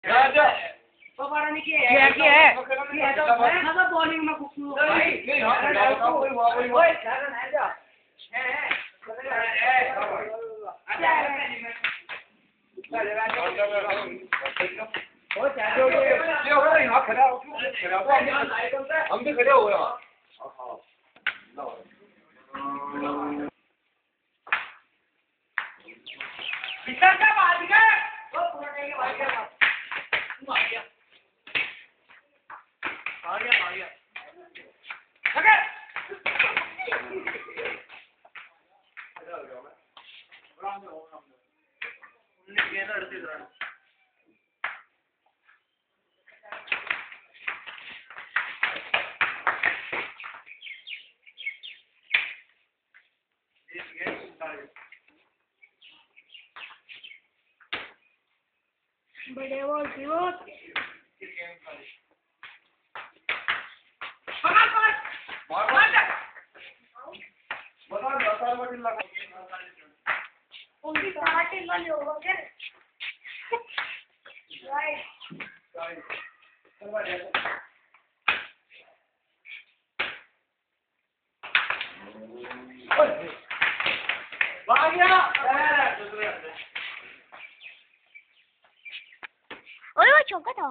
Bowling में कुछ हम भी खड़े हो यहाँ बड़े वो उनकी पार्टी वाली होगा क्या राइट ओए वो चौका था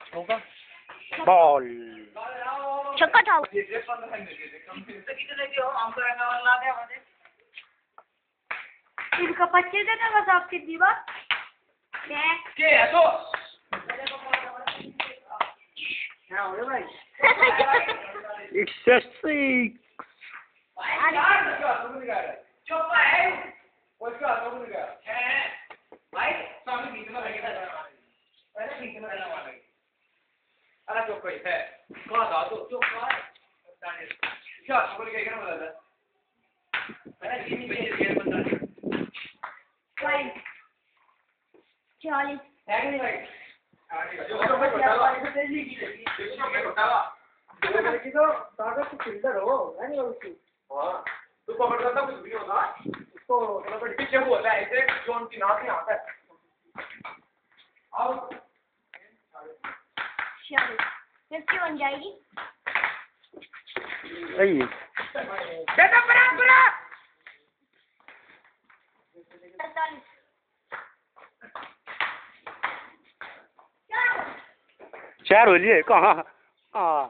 बॉल चौका था इनका 25 देना बस आपकी दीवार के है तो It's a 6. तू पकड़ सकता कुछ भी होगा उसको पीछे बोलता है ऐसे जो उनकी नाक में आता है और 50 बन जाएगी बेटा बराबर 4 हो लिए कहाँ हाँ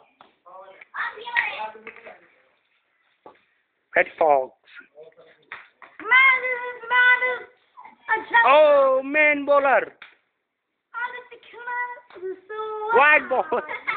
Fat Fox. Oh, man bowler. White ball.